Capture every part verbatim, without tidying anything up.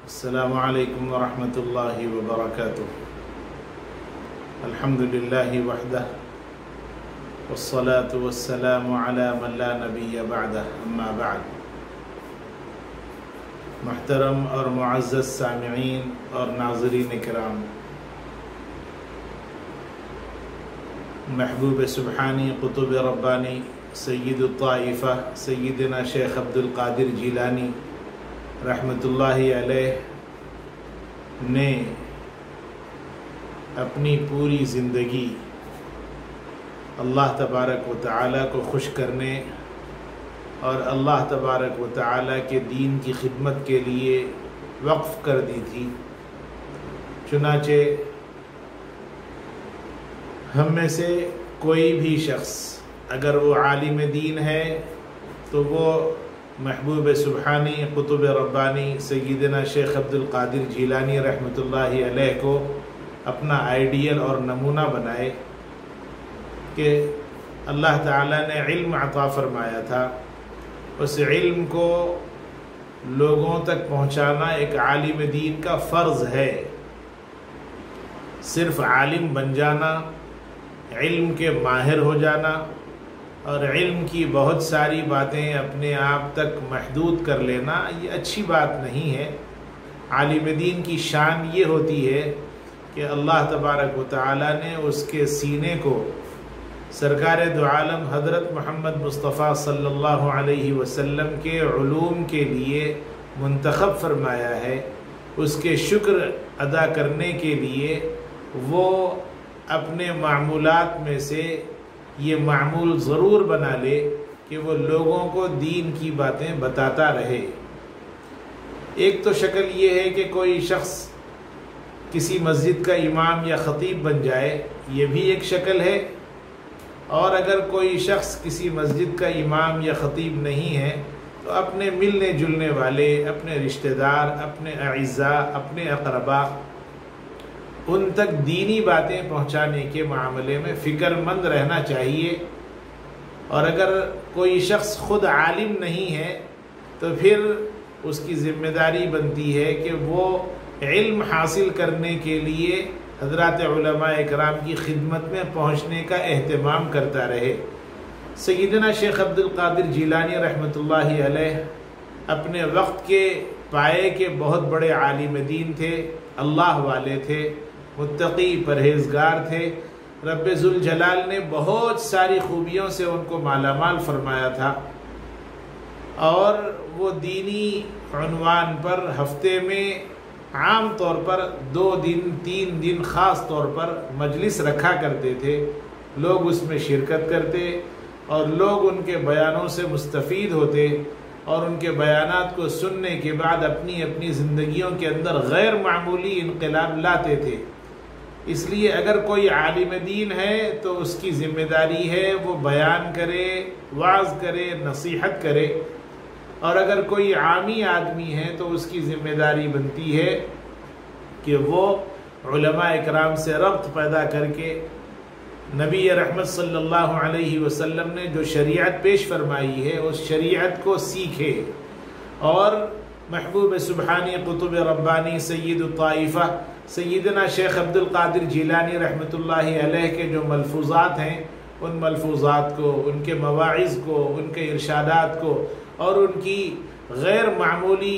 السلام علیکم ورحمۃ اللہ وبرکاتہ۔ الحمد للہ وحدہ والصلاة والسلام علی من لا نبی بعدہ، اما بعد۔ محترم اور معزز سامعین اور ناظرین کرام، محبوب سبحانی قطب ربانی سید الطائفہ سیدنا شیخ عبد القادر جیلانی رحمۃ اللہ علیہ نے اپنی پوری زندگی اللہ تبارک و تعالیٰ کو خوش کرنے اور اللہ تبارک و تعالیٰ کے دین کی خدمت کے لیے وقف کر دی تھی۔ چنانچہ ہم میں سے کوئی بھی شخص اگر وہ عالم دین ہے تو وہ محبوب سبحانی قطب ربانی سیدنا شیخ عبد القادر جیلانی رحمۃ اللہ علیہ کو اپنا آئیڈیل اور نمونہ بنائے کہ اللہ تعالیٰ نے علم عطا فرمایا تھا، اس علم کو لوگوں تک پہنچانا ایک عالم دین کا فرض ہے۔ صرف عالم بن جانا، علم کے ماہر ہو جانا اور علم کی بہت ساری باتیں اپنے آپ تک محدود کر لینا یہ اچھی بات نہیں ہے۔ عالم دین کی شان یہ ہوتی ہے کہ اللہ تبارک و تعالیٰ نے اس کے سینے کو سرکار دو عالم حضرت محمد مصطفیٰ صلی اللہ علیہ وسلم کے علوم کے لیے منتخب فرمایا ہے۔ اس کے شکر ادا کرنے کے لیے وہ اپنے معمولات میں سے یہ معمول ضرور بنا لے کہ وہ لوگوں کو دین کی باتیں بتاتا رہے۔ ایک تو شکل یہ ہے کہ کوئی شخص کسی مسجد کا امام یا خطیب بن جائے، یہ بھی ایک شکل ہے، اور اگر کوئی شخص کسی مسجد کا امام یا خطیب نہیں ہے تو اپنے ملنے جلنے والے، اپنے رشتہ دار، اپنے اعزاء، اپنے اقربا، ان تک دینی باتیں پہنچانے کے معاملے میں فکر مند رہنا چاہیے۔ اور اگر کوئی شخص خود عالم نہیں ہے تو پھر اس کی ذمہ داری بنتی ہے کہ وہ علم حاصل کرنے کے لیے حضرات علماء اکرام کی خدمت میں پہنچنے کا اہتمام کرتا رہے۔ سیدنا شیخ عبد القادر جیلانی رحمۃ اللہ علیہ اپنے وقت کے پائے کے بہت بڑے عالم دین تھے، اللہ والے تھے، متقی پرہیزگار تھے۔ رب ذوالجلال نے بہت ساری خوبیوں سے ان کو مالا مال فرمایا تھا، اور وہ دینی عنوان پر ہفتے میں عام طور پر دو دن تین دن خاص طور پر مجلس رکھا کرتے تھے۔ لوگ اس میں شرکت کرتے اور لوگ ان کے بیانوں سے مستفید ہوتے، اور ان کے بیانات کو سننے کے بعد اپنی اپنی زندگیوں کے اندر غیر معمولی انقلاب لاتے تھے۔ اس لیے اگر کوئی عالم دین ہے تو اس کی ذمہ داری ہے وہ بیان کرے، وعظ کرے، نصیحت کرے، اور اگر کوئی عامی آدمی ہے تو اس کی ذمہ داری بنتی ہے کہ وہ علماء اکرام سے ربط پیدا کر کے نبی رحمت صلی اللہ علیہ وسلم نے جو شریعت پیش فرمائی ہے اس شریعت کو سیکھے، اور محبوب سبحانی قطب ربانی سید الطائفہ سیدنا شیخ عبد القادر جیلانی رحمۃ اللہ علیہ کے جو ملفوظات ہیں ان ملفوظات کو، ان کے مواعظ کو، ان کے ارشادات کو، اور ان کی غیر معمولی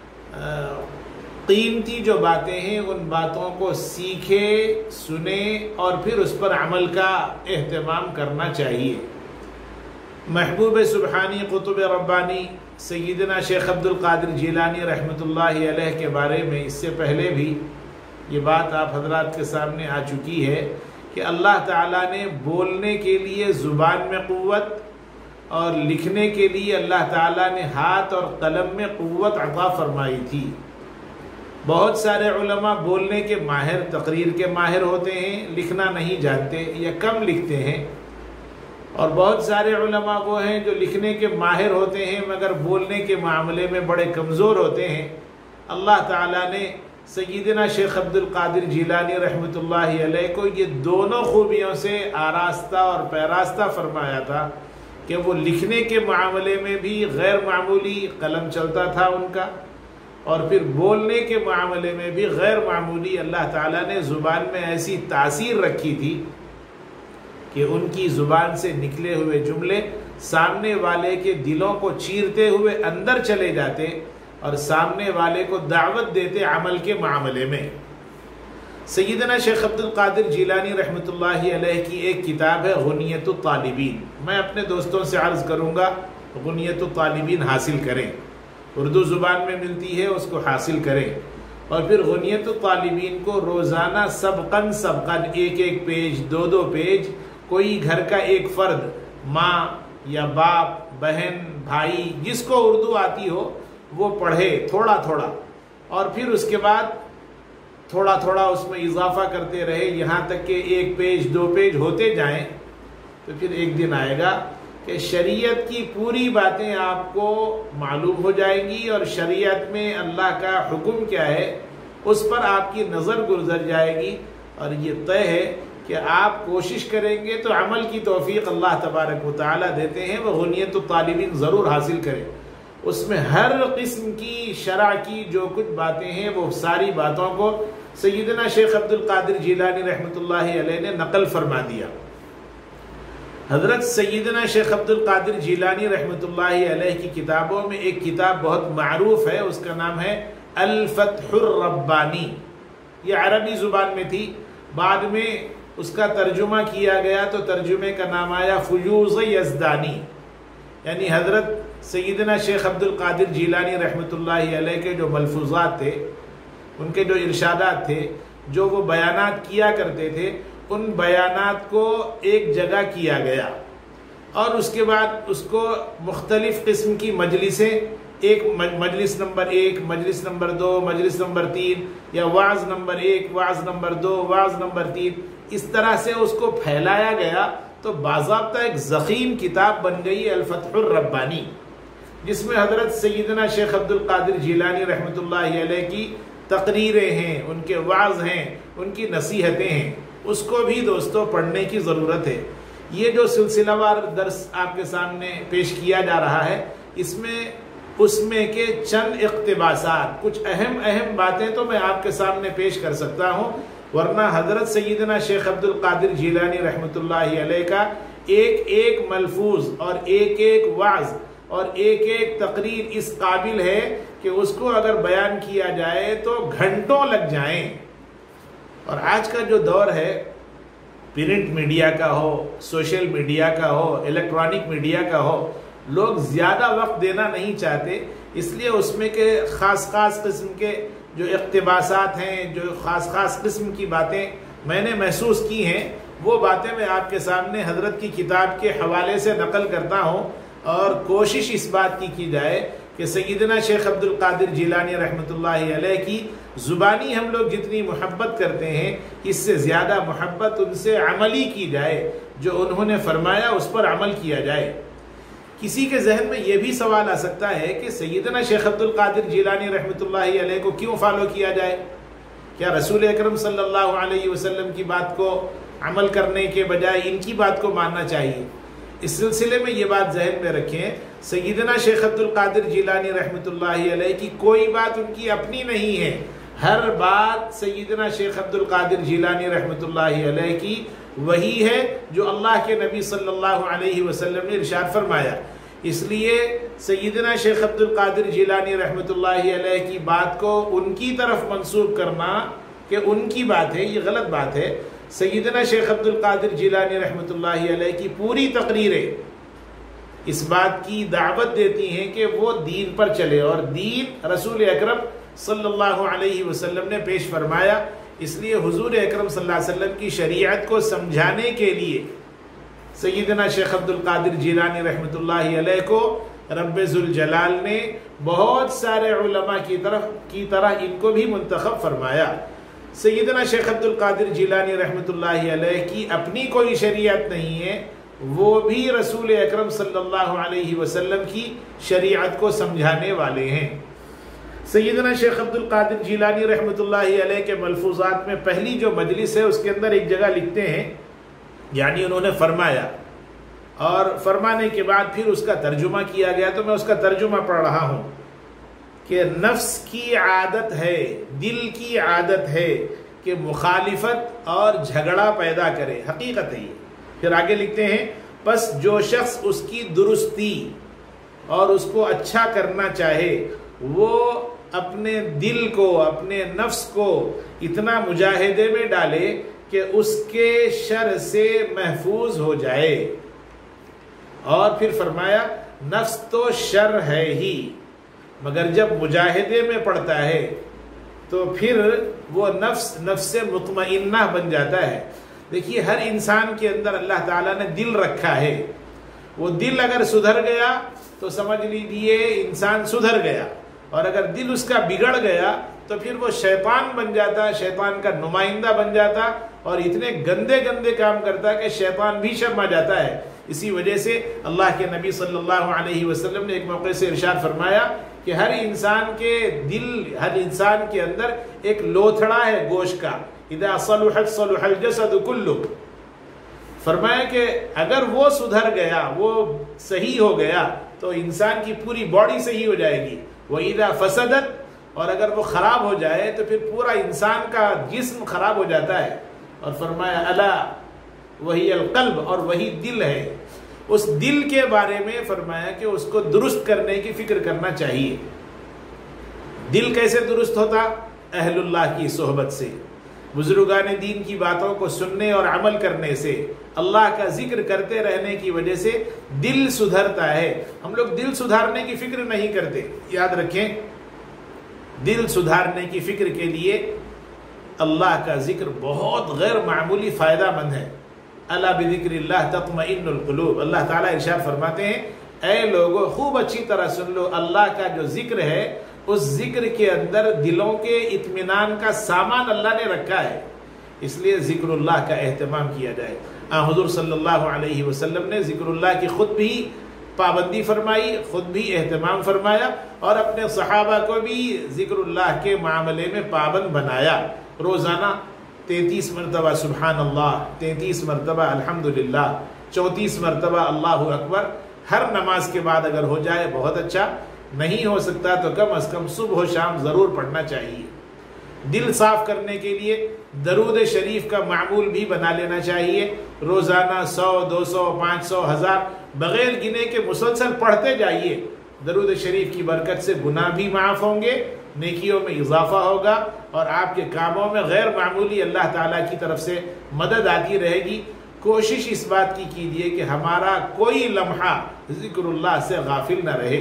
قیمتی جو باتیں ہیں ان باتوں کو سیکھے، سنے اور پھر اس پر عمل کا اہتمام کرنا چاہیے۔ محبوب سبحانی قطب ربانی سیدنا شیخ عبد القادر جیلانی رحمۃ اللہ علیہ کے بارے میں اس سے پہلے بھی یہ بات آپ حضرات کے سامنے آ چکی ہے کہ اللہ تعالیٰ نے بولنے کے لیے زبان میں قوت اور لکھنے کے لیے اللہ تعالیٰ نے ہاتھ اور قلم میں قوت عطا فرمائی تھی۔ بہت سارے علماء بولنے کے ماہر، تقریر کے ماہر ہوتے ہیں، لکھنا نہیں جانتے یا کم لکھتے ہیں، اور بہت سارے علماء وہ ہیں جو لکھنے کے ماہر ہوتے ہیں مگر بولنے کے معاملے میں بڑے کمزور ہوتے ہیں۔ اللہ تعالیٰ نے سیدنا شیخ عبد القادر جیلانی رحمۃ اللہ علیہ کو یہ دونوں خوبیوں سے آراستہ اور پیراستہ فرمایا تھا کہ وہ لکھنے کے معاملے میں بھی غیر معمولی قلم چلتا تھا ان کا، اور پھر بولنے کے معاملے میں بھی غیر معمولی اللہ تعالیٰ نے زبان میں ایسی تاثیر رکھی تھی کہ ان کی زبان سے نکلے ہوئے جملے سامنے والے کے دلوں کو چیرتے ہوئے اندر چلے جاتے اور سامنے والے کو دعوت دیتے عمل کے معاملے میں۔ سیدنا شیخ عبد القادر جیلانی رحمۃ اللہ علیہ کی ایک کتاب ہے غنیۃ الطالبین۔ میں اپنے دوستوں سے عرض کروں گا غنیۃ الطالبین حاصل کریں، اردو زبان میں ملتی ہے، اس کو حاصل کریں، اور پھر غنیۃ الطالبین کو روزانہ سبقاً سبقاً ایک ایک پیج، دو دو پیج، کوئی گھر کا ایک فرد، ماں یا باپ، بہن، بھائی، جس کو اردو آتی ہو وہ پڑھے تھوڑا تھوڑا، اور پھر اس کے بعد تھوڑا تھوڑا اس میں اضافہ کرتے رہے یہاں تک کہ ایک پیج دو پیج ہوتے جائیں، تو پھر ایک دن آئے گا کہ شریعت کی پوری باتیں آپ کو معلوم ہو جائیں گی، اور شریعت میں اللہ کا حکم کیا ہے اس پر آپ کی نظر گزر جائے گی، اور یہ طے ہے کہ آپ کوشش کریں گے تو عمل کی توفیق اللہ تبارک و تعالیٰ دیتے ہیں۔ وہ غنیۃ الطالبین ضرور حاصل کریں، اس میں ہر قسم کی شرع کی جو کچھ باتیں ہیں وہ ساری باتوں کو سیدنا شیخ عبد القادر جیلانی رحمۃ اللہ علیہ نے نقل فرما دیا۔ حضرت سیدنا شیخ عبد القادر جیلانی رحمۃ اللہ علیہ کی کتابوں میں ایک کتاب بہت معروف ہے، اس کا نام ہے الفتح الربانی۔ یہ عربی زبان میں تھی، بعد میں اس کا ترجمہ کیا گیا تو ترجمے کا نام آیا فیوض یزدانی، یعنی حضرت سیدنا شیخ عبد القادر جیلانی رحمۃ اللہ علیہ کے جو ملفوظات تھے، ان کے جو ارشادات تھے، جو وہ بیانات کیا کرتے تھے، ان بیانات کو ایک جگہ کیا گیا، اور اس کے بعد اس کو مختلف قسم کی مجلسیں، ایک مجلس نمبر ایک، مجلس نمبر دو، مجلس نمبر تین، یا وعظ نمبر ایک، وعظ نمبر دو، وعظ نمبر تین، اس طرح سے اس کو پھیلایا گیا تو باضابطہ ایک ضخیم کتاب بن گئی الفتح الربانی، جس میں حضرت سیدنا شیخ عبد القادر جیلانی رحمۃ اللہ علیہ کی تقریریں ہیں، ان کے وعظ ہیں، ان کی نصیحتیں ہیں، اس کو بھی دوستوں پڑھنے کی ضرورت ہے۔ یہ جو سلسلہ وار درس آپ کے سامنے پیش کیا جا رہا ہے، اس میں اس میں کے چند اقتباسات، کچھ اہم اہم باتیں تو میں آپ کے سامنے پیش کر سکتا ہوں، ورنہ حضرت سیدنا شیخ عبد القادر جیلانی رحمۃ اللہ علیہ کا ایک ایک ملفوظ اور ایک ایک وعظ اور ایک ایک تقریر اس قابل ہے کہ اس کو اگر بیان کیا جائے تو گھنٹوں لگ جائیں۔ اور آج کا جو دور ہے، پرنٹ میڈیا کا ہو، سوشل میڈیا کا ہو، الیکٹرانک میڈیا کا ہو، لوگ زیادہ وقت دینا نہیں چاہتے، اس لیے اس میں کے خاص خاص قسم کے جو اقتباسات ہیں، جو خاص خاص قسم کی باتیں میں نے محسوس کی ہیں، وہ باتیں میں آپ کے سامنے حضرت کی کتاب کے حوالے سے نقل کرتا ہوں، اور کوشش اس بات کی کی جائے کہ سیدنا شیخ عبد القادر جیلانی رحمۃ اللہ علیہ کی زبانی ہم لوگ جتنی محبت کرتے ہیں، اس سے زیادہ محبت ان سے عملی کی جائے، جو انہوں نے فرمایا اس پر عمل کیا جائے۔ کسی کے ذہن میں یہ بھی سوال آ سکتا ہے کہ سیدنا شیخ عبد القادر جیلانی رحمۃ اللہ علیہ کو کیوں فالو کیا جائے؟ کیا رسول اکرم صلی اللہ علیہ وسلم کی بات کو عمل کرنے کے بجائے ان کی بات کو ماننا چاہیے؟ اس سلسلے میں یہ بات ذہن میں رکھیں، سیدنا شیخ عبد القادر جیلانی رحمۃ اللہ علیہ کی کوئی بات ان کی اپنی نہیں ہے، ہر بات سیدنا شیخ عبد القادر جیلانی رحمۃ اللہ علیہ کی وہی ہے جو اللہ کے نبی صلی اللہ علیہ وسلم نے ارشاد فرمایا۔ اس لیے سیدنا شیخ عبد القادر جیلانی رحمۃ اللہ علیہ کی بات کو ان کی طرف منسوب کرنا کہ ان کی بات ہے، یہ غلط بات ہے۔ سیدنا شیخ عبد القادر جیلانی رحمۃ اللہ علیہ کی پوری تقریریں اس بات کی دعوت دیتی ہیں کہ وہ دین پر چلے، اور دین رسول اکرم صلی اللہ علیہ وسلم نے پیش فرمایا۔ اس لیے حضور اکرم صلی اللہ علیہ وسلم کی شریعت کو سمجھانے کے لیے سیدنا شیخ عبد القادر جیلانی رحمۃ اللہ علیہ کو رب ذوالجلال نے بہت سارے علماء کی طرف کی طرح ان کو بھی منتخب فرمایا۔ سیدنا شیخ عبد القادر جیلانی رحمۃ اللہ علیہ کی اپنی کوئی شریعت نہیں ہے، وہ بھی رسول اکرم صلی اللہ علیہ وسلم کی شریعت کو سمجھانے والے ہیں۔ سیدنا شیخ عبد القادر جیلانی رحمۃ اللہ علیہ کے ملفوظات میں پہلی جو مجلس ہے اس کے اندر ایک جگہ لکھتے ہیں، یعنی انہوں نے فرمایا، اور فرمانے کے بعد پھر اس کا ترجمہ کیا گیا، تو میں اس کا ترجمہ پڑھ رہا ہوں کہ نفس کی عادت ہے، دل کی عادت ہے کہ مخالفت اور جھگڑا پیدا کرے، حقیقت ہے یہ۔ پھر آگے لکھتے ہیں پس جو شخص اس کی درستی اور اس کو اچھا کرنا چاہے وہ اپنے دل کو، اپنے نفس کو اتنا مجاہدے میں ڈالے کہ اس کے شر سے محفوظ ہو جائے۔ اور پھر فرمایا نفس تو شر ہے ہی، مگر جب مجاہدے میں پڑتا ہے تو پھر وہ نفس نفس مطمئنہ بن جاتا ہے۔ دیکھیے ہر انسان کے اندر اللہ تعالیٰ نے دل رکھا ہے، وہ دل اگر سدھر گیا تو سمجھ لیجیے انسان سدھر گیا، اور اگر دل اس کا بگڑ گیا تو پھر وہ شیطان بن جاتا، شیطان کا نمائندہ بن جاتا اور اتنے گندے گندے کام کرتا کہ شیطان بھی شرما جاتا ہے۔ اسی وجہ سے اللہ کے نبی صلی اللہ علیہ وسلم نے ایک موقع سے ارشاد فرمایا کہ ہر انسان کے دل، ہر انسان کے اندر ایک لوتھڑا ہے گوشت کا، اذا صلحت صلح الجسد کلہ، فرمایا کہ اگر وہ سدھر گیا، وہ صحیح ہو گیا تو انسان کی پوری باڈی صحیح ہو جائے گی، وَإِذَا فَسَدَتْ، اور اگر وہ خراب ہو جائے تو پھر پورا انسان کا جسم خراب ہو جاتا ہے۔ اور فرمایا الا وہی القلب، اور وہی دل ہے۔ اس دل کے بارے میں فرمایا کہ اس کو درست کرنے کی فکر کرنا چاہیے۔ دل کیسے درست ہوتا؟ اہل اللہ کی صحبت سے، بزرگان دین کی باتوں کو سننے اور عمل کرنے سے، اللہ کا ذکر کرتے رہنے کی وجہ سے دل سدھرتا ہے۔ ہم لوگ دل سدھارنے کی فکر نہیں کرتے۔ یاد رکھیں دل سدھارنے کی فکر کے لیے اللہ کا ذکر بہت غیر معمولی فائدہ مند ہے۔ الا بذکر اللہ تطمئن القلوب، اللہ تعالیٰ ارشاد فرماتے ہیں اے لوگو خوب اچھی طرح سن لو، اللہ کا جو ذکر ہے اس ذکر کے اندر دلوں کے اطمینان کا سامان اللہ نے رکھا ہے، اس لیے ذکر اللہ کا اہتمام کیا جائے۔ حضور صلی اللہ علیہ وسلم نے ذکر اللہ کی خود بھی پابندی فرمائی، خود بھی اہتمام فرمایا، اور اپنے صحابہ کو بھی ذکر اللہ کے معاملے میں پابند بنایا۔ روزانہ تینتیس مرتبہ سبحان اللہ، تینتیس مرتبہ الحمدللہ، چونتیس مرتبہ اللہ اکبر ہر نماز کے بعد اگر ہو جائے بہت اچھا، نہیں ہو سکتا تو کم از کم صبح و شام ضرور پڑھنا چاہیے۔ دل صاف کرنے کے لیے درود شریف کا معمول بھی بنا لینا چاہیے، روزانہ سو، دو سو، پانچ سو، ہزار بغیر گنے کے مسلسل پڑھتے جائیے۔ درود شریف کی برکت سے گناہ بھی معاف ہوں گے، نیکیوں میں اضافہ ہوگا، اور آپ کے کاموں میں غیر معمولی اللہ تعالیٰ کی طرف سے مدد آتی رہے گی۔ کوشش اس بات کی کیجیے کہ ہمارا کوئی لمحہ ذکر اللہ سے غافل نہ رہے۔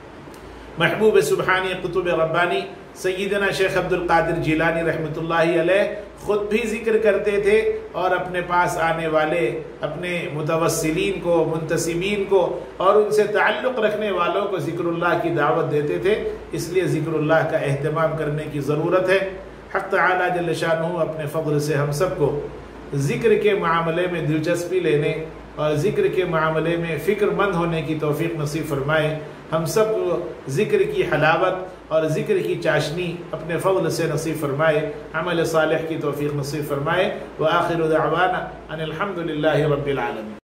محبوب سبحانی قطب ربانی سیدنا شیخ عبد القادر جیلانی رحمۃ اللہ علیہ خود بھی ذکر کرتے تھے، اور اپنے پاس آنے والے اپنے متوسلین کو، منتسبین کو، اور ان سے تعلق رکھنے والوں کو ذکر اللہ کی دعوت دیتے تھے۔ اس لیے ذکر اللہ کا اہتمام کرنے کی ضرورت ہے۔ حق تعالیٰ جل شانہ اپنے فضل سے ہم سب کو ذکر کے معاملے میں دلچسپی لینے اور ذکر کے معاملے میں فکر مند ہونے کی توفیق نصیب فرمائے۔ ہم سب ذکر کی حلاوت اور ذکر کی چاشنی اپنے فضل سے نصیب فرمائے، عمل صالح کی توفیق نصیب فرمائے۔ وآخر دعوانا ان الحمد للہ رب العالمین۔